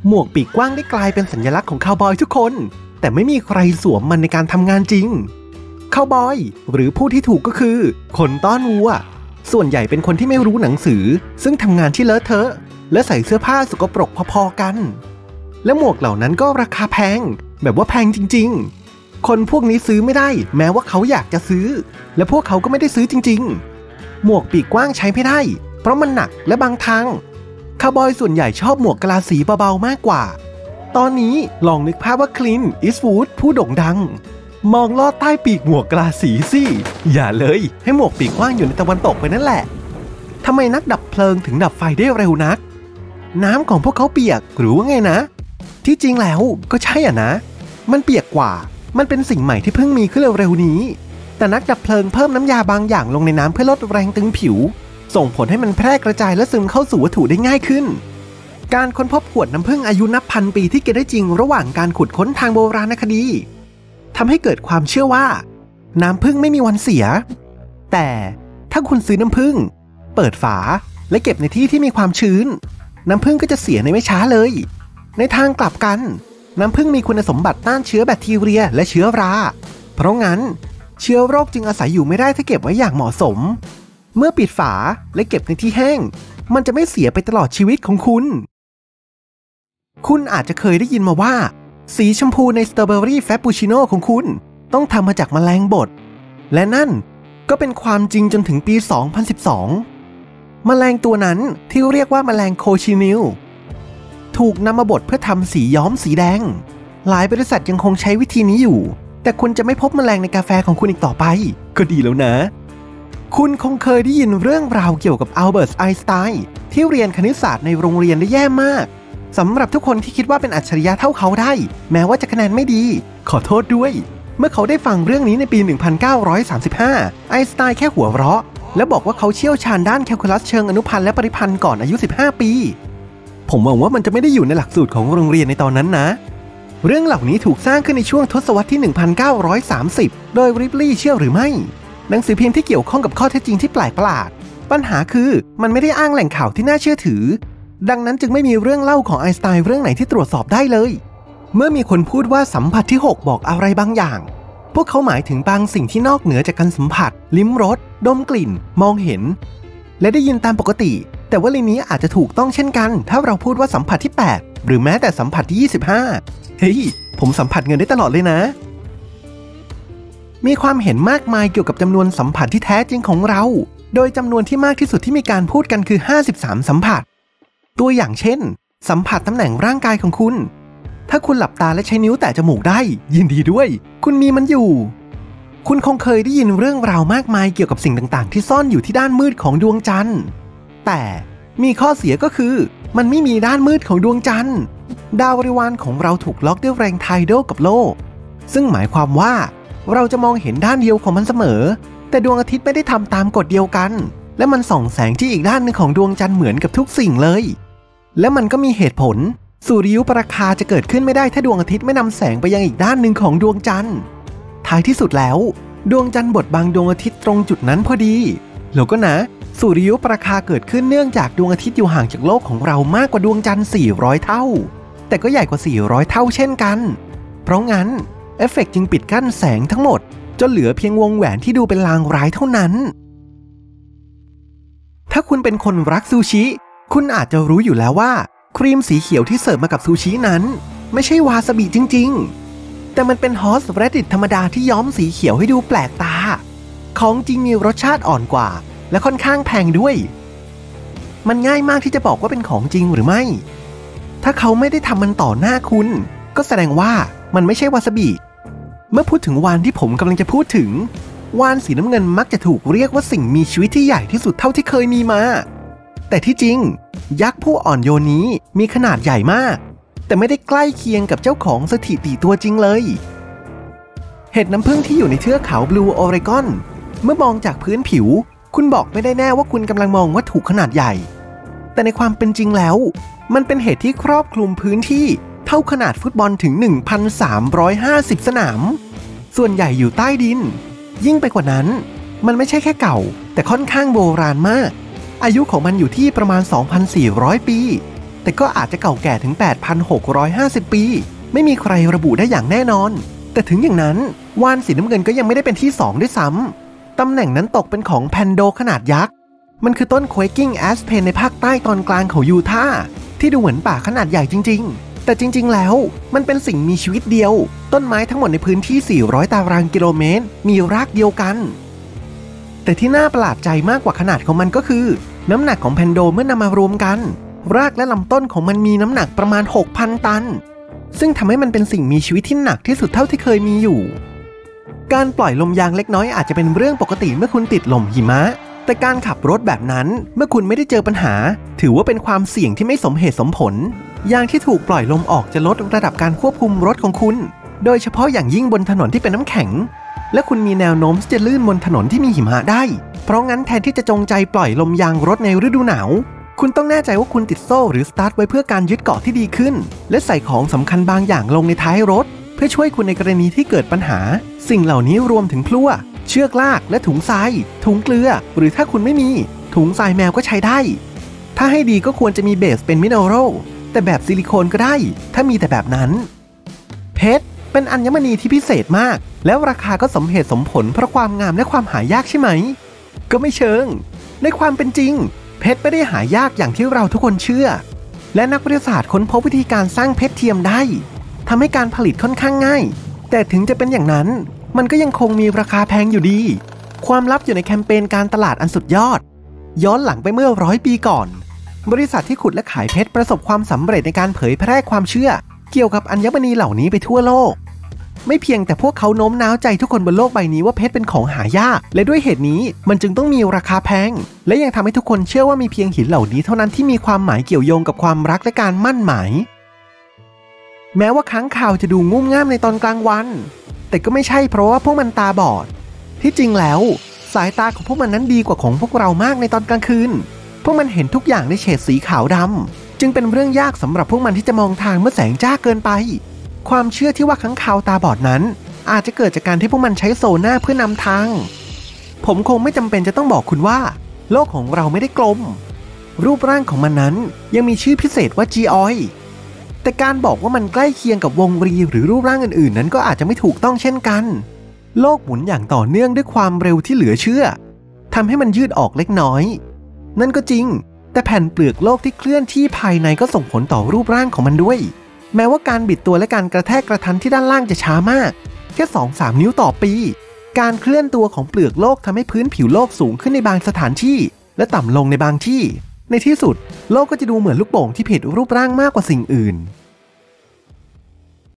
หมวกปีกกว้างได้กลายเป็นสัญลักษณ์ของคาวบอยทุกคนแต่ไม่มีใครสวมมันในการทำงานจริงคาวบอยหรือผู้ที่ถูกก็คือคนต้อนวัวส่วนใหญ่เป็นคนที่ไม่รู้หนังสือซึ่งทำงานที่เลอะเทอะและใส่เสื้อผ้าสกปรกพอๆกันและหมวกเหล่านั้นก็ราคาแพงแบบว่าแพงจริงๆคนพวกนี้ซื้อไม่ได้แม้ว่าเขาอยากจะซื้อและพวกเขาก็ไม่ได้ซื้อจริงๆหมวกปีกกว้างใช้ไม่ได้เพราะมันหนักและบางทางคาวบอยส่วนใหญ่ชอบหมวกกะลาสีเบาๆมากกว่าตอนนี้ลองนึกภาพว่าคลินต์ อีสต์วูดผู้โด่งดังมองลอดใต้ปีกหมวกกะลาสีสิอย่าเลยให้หมวกปีกกว้างอยู่ในตะวันตกไปนั่นแหละทำไมนักดับเพลิงถึงดับไฟได้เร็วนักน้ำของพวกเขาเปียกหรือว่าไงนะที่จริงแล้วก็ใช่อ่ะนะมันเปียกกว่ามันเป็นสิ่งใหม่ที่เพิ่งมีขึ้นเร็วๆนี้แต่นักดับเพลิงเพิ่มน้ำยาบางอย่างลงในน้ำเพื่อลดแรงตึงผิวส่งผลให้มันแพร่กระจายและซึมเข้าสู่วัตถุได้ง่ายขึ้นการค้นพบขวดน้ำผึ้งอายุนับพันปีที่เกิดได้จริงระหว่างการขุดค้นทางโบราณคดีทำให้เกิดความเชื่อว่าน้ำผึ้งไม่มีวันเสียแต่ถ้าคุณซื้อน้ำผึ้งเปิดฝาและเก็บในที่ที่มีความชื้นน้ำผึ้งก็จะเสียในไม่ช้าเลยในทางกลับกันน้ำผึ้งมีคุณสมบัติต้านเชื้อแบคทีเรียและเชื้อราเพราะงั้นเชื้อโรคจึงอาศัยอยู่ไม่ได้ถ้าเก็บไว้อย่างเหมาะสมเมื่อปิดฝาและเก็บในที่แห้งมันจะไม่เสียไปตลอดชีวิตของคุณอาจจะเคยได้ยินมาว่าสีชมพูในสตรอเบอรี่แฟปปูชิโน่ของคุณต้องทำมาจากแมลงบดและนั่นก็เป็นความจริงจนถึงปี 2012 แมลงตัวนั้นที่เรียกว่าแมลงโคชินิลถูกนำมาบดเพื่อทำสีย้อมสีแดงหลายบริษัทยังคงใช้วิธีนี้อยู่แต่คุณจะไม่พบแมลงในกาแฟของคุณอีกต่อไปก็ดีแล้วนะคุณคงเคยได้ยินเรื่องราวเกี่ยวกับอัลเบิร์ต ไอน์สไตน์ที่เรียนคณิตศาสตร์ในโรงเรียนได้แย่มากสำหรับทุกคนที่คิดว่าเป็นอัจฉริยะเท่าเขาได้แม้ว่าจะคะแนนไม่ดีขอโทษด้วยเมื่อเขาได้ฟังเรื่องนี้ในปี 1935 ไอน์สไตน์แค่หัวเราะและบอกว่าเขาเชี่ยวชาญด้านแคลคูลัสเชิงอนุพันธ์และปริพันธ์ก่อนอายุ 15 ปีผมหวังว่ามันจะไม่ได้อยู่ในหลักสูตรของโรงเรียนในตอนนั้นนะเรื่องเหล่านี้ถูกสร้างขึ้นในช่วงทศวรรษที่ 1930 โดยริปลีย์เชื่อหรือไม่หนังสือพิมพ์ที่เกี่ยวข้องกับข้อเท็จจริงที่แปลกประหลาดปัญหาคือมันไม่ได้อ้างแหล่งข่าวที่น่าเชื่อถือดังนั้นจึงไม่มีเรื่องเล่าของไอน์สไตน์เรื่องไหนที่ตรวจสอบได้เลยเมื่อมีคนพูดว่าสัมผัสที่ 6 บอกอะไรบางอย่างพวกเขาหมายถึงบางสิ่งที่นอกเหนือจากการสัมผัสลิ้มรสดมกลิ่นมองเห็นและได้ยินตามปกติแต่วลีนี้อาจจะถูกต้องเช่นกันถ้าเราพูดว่าสัมผัสที่ 8 หรือแม้แต่สัมผัสที่ 25เฮ้ยผมสัมผัสเงินได้ตลอดเลยนะมีความเห็นมากมายเกี่ยวกับจำนวนสัมผัสที่แท้จริงของเราโดยจำนวนที่มากที่สุดที่มีการพูดกันคือ53สัมผัสตัวอย่างเช่นสัมผัสตำแหน่งร่างกายของคุณถ้าคุณหลับตาและใช้นิ้วแตะจมูกได้ยินดีด้วยคุณมีมันอยู่คุณคงเคยได้ยินเรื่องราวมากมายเกี่ยวกับสิ่งต่างๆที่ซ่อนอยู่ที่ด้านมืดของดวงจันทร์แต่มีข้อเสียก็คือมันไม่มีด้านมืดของดวงจันทร์ดาวบริวารของเราถูกล็อกด้วยแรงไทโดกับโลกซึ่งหมายความว่าเราจะมองเห็นด้านเดียวของมันเสมอแต่ดวงอาทิตย์ไม่ได้ทำตามกฎเดียวกันและมันส่องแสงที่อีกด้านหนึ่งของดวงจันทร์เหมือนกับทุกสิ่งเลยและมันก็มีเหตุผลสุริยุปราคาจะเกิดขึ้นไม่ได้ถ้าดวงอาทิตย์ไม่นำแสงไปยังอีกด้านหนึ่งของดวงจันทร์ท้ายที่สุดแล้วดวงจันทร์บดบังดวงอาทิตย์ตรงจุดนั้นพอดีแล้วก็นะสุริยุปราคาเกิดขึ้นเนื่องจากดวงอาทิตย์อยู่ห่างจากโลกของเรามากกว่าดวงจันทร์400เท่าแต่ก็ใหญ่กว่า400เท่าเช่นกันเพราะงั้นเอฟเฟกต์จึงปิดกั้นแสงทั้งหมดจนเหลือเพียงวงแหวนที่ดูเป็นลางร้ายเท่านั้นถ้าคุณเป็นคนรักซูชิคุณอาจจะรู้อยู่แล้วว่าครีมสีเขียวที่เสิร์ฟมากับซูชินั้นไม่ใช่วาซาบิจริงๆแต่มันเป็นฮอสแรดดิตธรรมดาที่ย้อมสีเขียวให้ดูแปลกตาของจริงมีรสชาติอ่อนกว่าและค่อนข้างแพงด้วยมันง่ายมากที่จะบอกว่าเป็นของจริงหรือไม่ถ้าเขาไม่ได้ทำมันต่อหน้าคุณก็แสดงว่ามันไม่ใช่วาซาบิเมื่อพูดถึงวาฬที่ผมกำลังจะพูดถึงวาฬสีน้ำเงินมักจะถูกเรียกว่าสิ่งมีชีวิตที่ใหญ่ที่สุดเท่าที่เคยมีมาแต่ที่จริงยักษ์ผู้อ่อนโยนนี้มีขนาดใหญ่มากแต่ไม่ได้ใกล้เคียงกับเจ้าของสถิติตัวจริงเลยเห็ดน้ำผึ้งที่อยู่ในเทือกเขาบลูโอเรกอนเมื่อมองจากพื้นผิวคุณบอกไม่ได้แน่ว่าคุณกำลังมองวัตถุขนาดใหญ่แต่ในความเป็นจริงแล้วมันเป็นเห็ดที่ครอบคลุมพื้นที่เท่าขนาดฟุตบอลถึง 1,350 สนามส่วนใหญ่อยู่ใต้ดินยิ่งไปกว่านั้นมันไม่ใช่แค่เก่าแต่ค่อนข้างโบราณมากอายุของมันอยู่ที่ประมาณ 2,400 ปีแต่ก็อาจจะเก่าแก่ถึง 8,650 ปีไม่มีใครระบุได้อย่างแน่นอนแต่ถึงอย่างนั้นวาฬสีน้ำเงินก็ยังไม่ได้เป็นที่2ด้วยซ้ำตำแหน่งนั้นตกเป็นของแพนโดขนาดยักษ์มันคือต้น Quaking Aspen ในภาคใต้ตอนกลางของยูทาห์ที่ดูเหมือนป่าขนาดใหญ่จริงๆแต่จริงๆแล้วมันเป็นสิ่งมีชีวิตเดียวต้นไม้ทั้งหมดในพื้นที่400ตารางกิโลเมตรมีรากเดียวกันแต่ที่น่าประหลาดใจมากกว่าขนาดของมันก็คือน้ำหนักของแพนโดเมื่อนำมารวมกันรากและลำต้นของมันมีน้ำหนักประมาณ 6,000 ตันซึ่งทำให้มันเป็นสิ่งมีชีวิตที่หนักที่สุดเท่าที่เคยมีอยู่การปล่อยลมยางเล็กน้อยอาจจะเป็นเรื่องปกติเมื่อคุณติดลมหิมะแต่การขับรถแบบนั้นเมื่อคุณไม่ได้เจอปัญหาถือว่าเป็นความเสี่ยงที่ไม่สมเหตุสมผลยางที่ถูกปล่อยลมออกจะลดระดับการควบคุมรถของคุณโดยเฉพาะอย่างยิ่งบนถนนที่เป็นน้ำแข็งและคุณมีแนวโน้มที่จะลื่นบนถนนที่มีหิมะได้เพราะงั้นแทนที่จะจงใจปล่อยลมยางรถในฤดูหนาวคุณต้องแน่ใจว่าคุณติดโซ่หรือสตาร์ทไว้เพื่อการยึดเกาะที่ดีขึ้นและใส่ของสำคัญบางอย่างลงในท้ายรถเพื่อช่วยคุณในกรณีที่เกิดปัญหาสิ่งเหล่านี้รวมถึงพลั่วเชือกลากและถุงทรายถุงเกลือหรือถ้าคุณไม่มีถุงทรายแมวก็ใช้ได้ถ้าให้ดีก็ควรจะมีเบสเป็นมิเนอรัลแต่แบบซิลิโคนก็ได้ถ้ามีแต่แบบนั้นเพชรเป็นอัญมณีที่พิเศษมากแล้วราคาก็สมเหตุสมผลเพราะความงามและความหายากใช่ไหมก็ไม่เชิงในความเป็นจริงเพชรไม่ได้หายากอย่างที่เราทุกคนเชื่อและนักวิทยาศาสตร์ค้นพบวิธีการสร้างเพชรเทียมได้ทำให้การผลิตค่อนข้างง่ายแต่ถึงจะเป็นอย่างนั้นมันก็ยังคงมีราคาแพงอยู่ดีความลับอยู่ในแคมเปญการตลาดอันสุดยอดย้อนหลังไปเมื่อ100 ปีก่อนบริษัทที่ขุดและขายเพชรประสบความสำเร็จในการเผยแพร่ความเชื่อเกี่ยวกับอัญมณีเหล่านี้ไปทั่วโลกไม่เพียงแต่พวกเขาโน้มน้าวใจทุกคนบนโลกใบนี้ว่าเพชรเป็นของหายากและด้วยเหตุนี้มันจึงต้องมีราคาแพงและยังทำให้ทุกคนเชื่อว่ามีเพียงหินเหล่านี้เท่านั้นที่มีความหมายเกี่ยวโยงกับความรักและการมั่นหมายแม้ว่าค้างคาวจะดูงุ่มง่ามในตอนกลางวันแต่ก็ไม่ใช่เพราะว่าพวกมันตาบอดที่จริงแล้วสายตาของพวกมันนั้นดีกว่าของพวกเรามากในตอนกลางคืนพวกมันเห็นทุกอย่างในเฉดสีขาวดำจึงเป็นเรื่องยากสำหรับพวกมันที่จะมองทางเมื่อแสงจ้าเกินไปความเชื่อที่ว่าค้างคาวตาบอดนั้นอาจจะเกิดจากการที่พวกมันใช้โซน่าเพื่อนำทางผมคงไม่จำเป็นจะต้องบอกคุณว่าโลกของเราไม่ได้กลมรูปร่างของมันนั้นยังมีชื่อพิเศษว่าจีออยแต่การบอกว่ามันใกล้เคียงกับวงรีหรือรูปร่างอื่นๆนั้นก็อาจจะไม่ถูกต้องเช่นกันโลกหมุนอย่างต่อเนื่องด้วยความเร็วที่เหลือเชื่อทำให้มันยืดออกเล็กน้อยนั่นก็จริงแต่แผ่นเปลือกโลกที่เคลื่อนที่ภายในก็ส่งผลต่อรูปร่างของมันด้วยแม้ว่าการบิดตัวและการกระแทกกระทันที่ด้านล่างจะช้ามากแค่ 2-3 นิ้วต่อปีการเคลื่อนตัวของเปลือกโลกทำให้พื้นผิวโลกสูงขึ้นในบางสถานที่และต่ำลงในบางที่ในที่สุดโลกก็จะดูเหมือนลูกโป่งที่ผิดรูปร่างมากกว่าสิ่งอื่น